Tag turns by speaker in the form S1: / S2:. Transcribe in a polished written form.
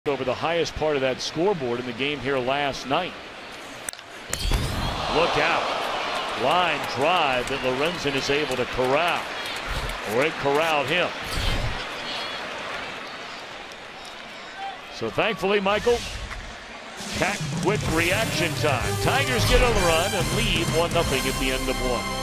S1: over the highest part of that scoreboard in the game here last night. Look out. Line drive that Lorenzen is able to corral. Or it corralled him. So thankfully, Michael, quick reaction time. Tigers get on the run and lead 1-0 at the end of one.